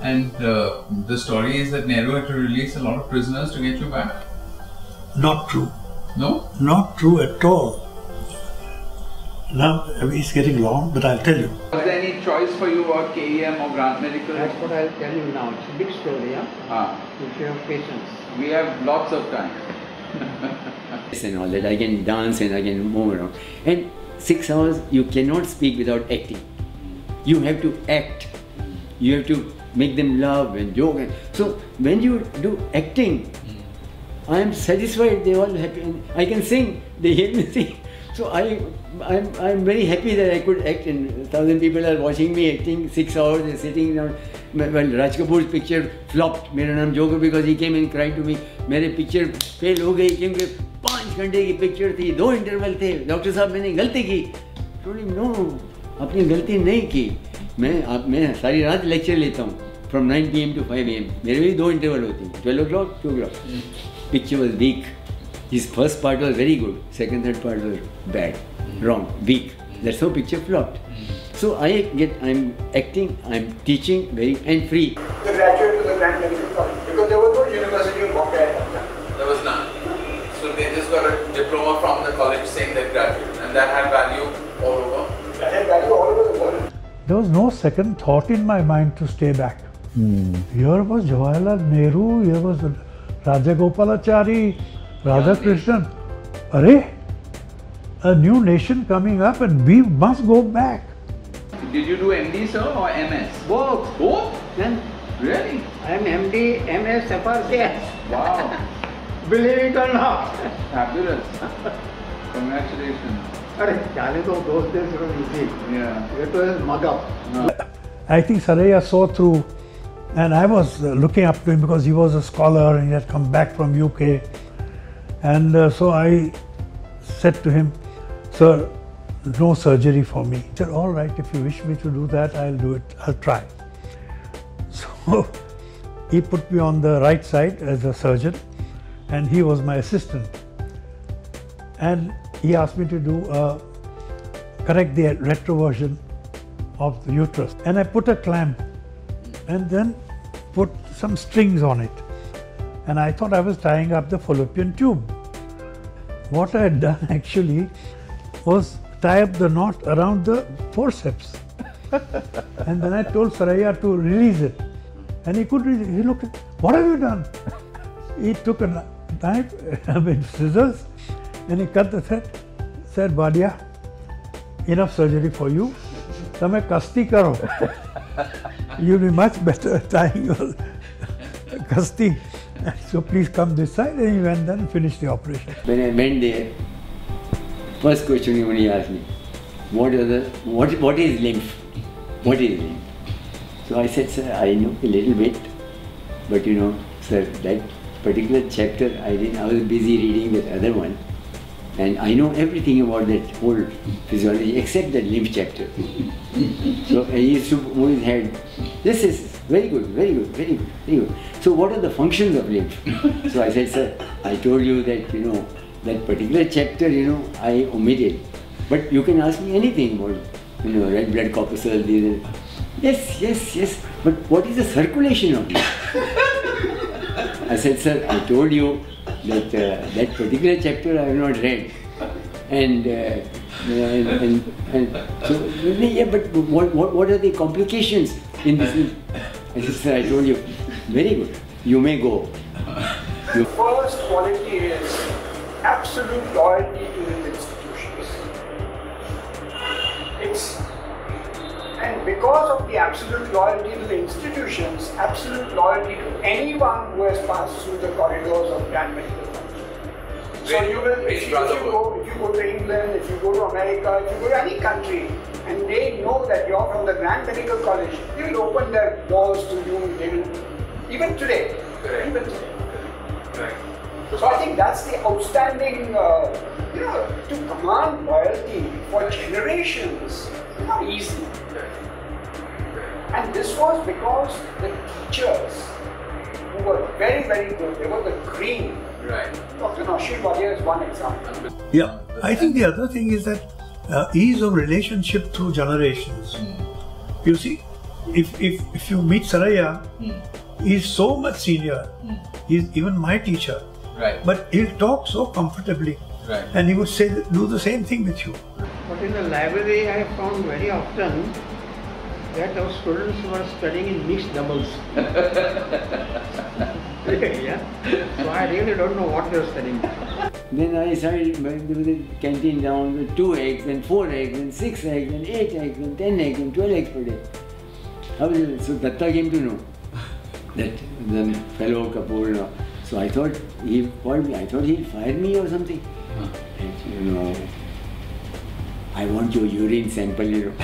And the story is that Nehru had to release a lot of prisoners to get you back? Not true. No? Not true at all. Now, it's getting long, but I'll tell you. Was there any choice for you about KEM or Grant Medical? That's what I'll tell you now. It's a big story, yeah? If you have patience. We have lots of time. And all that, I can dance and I can move around. And 6 hours, you cannot speak without acting. You have to act. You have to make them laugh and joke. So when you do acting, I am satisfied. They all happy. And I can sing. They hear me sing. So I'm very happy that I could act, and 1,000 people are watching me acting 6 hours. They're sitting down. Well, Raj Kapoor's picture flopped. Mera Naam Joker because he came and cried to me. मेरे picture fail हो गई क्योंकि 5 घंटे की picture थी, 2 interval थे. Doctor साहब मैंने गलती की. told him no, अपनी गलती नहीं की. मैं सारी रात lecture लेता हूँ from 9 PM to 5 AM. मेरे भी 2 interval होती हैं. 12 o'clock, 2 o'clock. Picture was weak. His first part was very good. Second, third part was bad, wrong, weak. That's how picture flopped. So I'm acting, I'm teaching and free. The graduate to the Grant Medical College because there was no university in Bombay at that time. There was none. So they just got a diploma from the college saying they're graduate, and that had value all over. That had value all over the world. There was no second thought in my mind to stay back. Here was Jawaharlal Nehru, here was Rajagopalachari, Radhakrishnan. Arey, a new nation coming up and we must go back. Did you do MD, sir, or MS? Both. Both? Then Really? I am MD, MS, FRCS. Wow. Believe it or not. Fabulous. Congratulations. Those days were easy. Yeah. It was mug up. No. I think Saraiya saw through, and I was looking up to him because he was a scholar and he had come back from UK. And so I said to him, sir, no surgery for me. He said, all right, if you wish me to do that, I'll do it, I'll try. So he put me on the right side as a surgeon and he was my assistant. And he asked me to do correct the retroversion of the uterus. And I put a clamp and then put some strings on it. And I thought I was tying up the fallopian tube. What I had done actually was tie up the knot around the forceps. And then I told Saraiya to release it. And he couldn't release it. He looked at, what have you done? He took a knife, scissors, and he cut the thread. Said, Badia, enough surgery for you. Tame kasti karo. You'll be much better at tying your kasti. So please come this side, and he went there and finished the operation. When I went there, first question he only asked me, what is lymph? What is lymph? So I said, sir, I know a little bit, but you know, sir, that particular chapter I was busy reading the other one, and I know everything about that whole physiology except that lymph chapter. So I used to move his head. This is very good, very good, very good, very good. So what are the functions of lymph? So I said, sir, I told you that, you know, that particular chapter, you know, I omitted. But you can ask me anything about, you know, red blood corpuscle, these. Yes, yes, yes. But what is the circulation of lymph? I said, sir, I told you that that particular chapter I have not read. And so, yeah, but what are the complications in this? I said, sir, I told you, very good, you may go. The first quality is absolute loyalty to the institutions. And because of the absolute loyalty to the institutions, absolute loyalty to anyone who has passed through the corridors of Grant Medical College. So you will, if you go to England, if you go to America, if you go to any country, and they know that you're from the Grant Medical College, they will open their doors to you. They will, even today. Correct. Even today. Correct. So I think that's the outstanding, to command loyalty for generations. It's not easy. And this was because the teachers who were very, very good, they were the cream. Right. Dr. Naushad Wadia is one example. Yeah, I think the other thing is that ease of relationship through generations. You see, if you meet Saraiya, he's so much senior. He's even my teacher. Right. But he'll talk so comfortably. Right. And he would say, do the same thing with you. But in the library, I have found very often that our students were studying in mixed doubles. Yeah. So I really don't know what they were studying. Then I started the canteen down with 2 eggs, and 4 eggs, and 6 eggs, and 8 eggs, and 10 eggs, and 12 eggs per day. So Datta came to know that the fellow Kapoor. So I thought he called me. I thought he'd fire me or something. And I want your urine sample, urine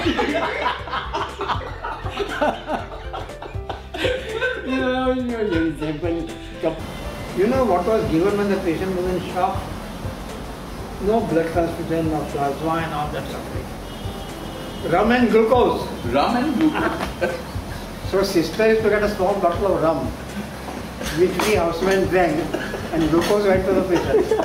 sample. You know what was given when the patient was in shock? No blood transfusion, no plasma and all that stuff. Rum and glucose. Rum and glucose. So sister used to get a small bottle of rum, which we housemen drank, and glucose went to the patient.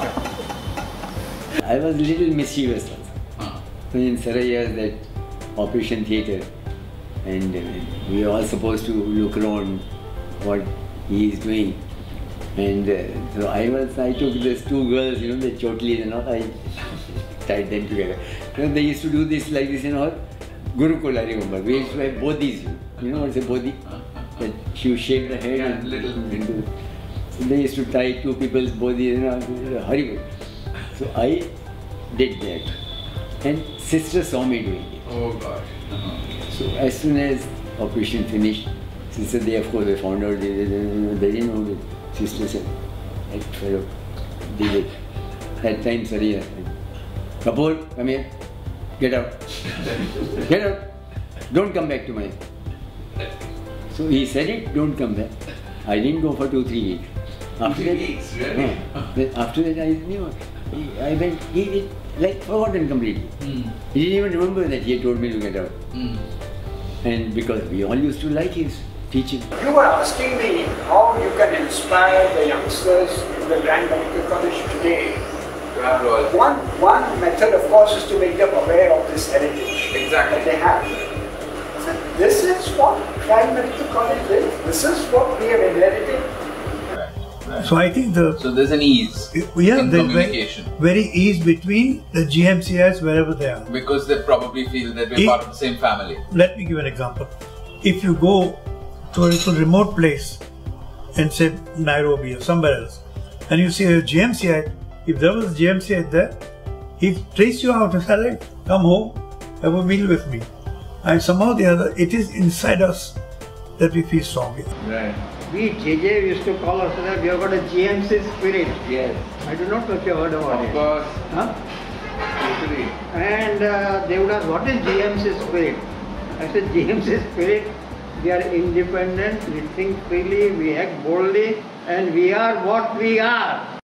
I was a little mischievous also. In Saraiya's that operation theatre, and we were all supposed to look around what he is doing. And so I took these 2 girls, the chotlis and all, I tied them together. They used to do this like this and all. Gurukul, I remember. We used to have bodhis, you know what's a bodhi? That you shave the head and little. So they used to tie 2 people's bodhis, horrible. So I did that. And sister saw me doing it. Oh God. So as soon as operation finished, sister, they of course found out, they didn't know it. Sister said, that fellow did it. That time, Saraiya said, Kapoor, come here, get out. Get out. Don't come back to my. So he said it, don't come back. I didn't go for 2-3 weeks. After 3 weeks, really? After that, I knew. I went, he like forgotten completely. He didn't even remember that he had told me to get out. And because we all used to like his teaching. You were asking me how you can inspire the youngsters in the Grand Medical College today. One method, of course, is to make them aware of this heritage that they have. So this is what Grand Medical College is. This is what we have inherited. So I think so there's an ease in communication. Very ease between the GMCites wherever they are. Because they probably feel that we're part of the same family. Let me give an example. If you go to a little remote place and say Nairobi or somewhere else, and you see a GMCite, if there was a GMCite there, he'd trace you out and say, hey, come home, have a meal with me. And somehow or the other, it is inside us that we feel strongly. Right. We JJ used to call us that we have got a GMC spirit. Yes. I do not know if you heard about it. Of course. Huh? Totally. And they would ask, what is GMC spirit? I said, GMC spirit, we are independent, we think freely, we act boldly, and we are what we are.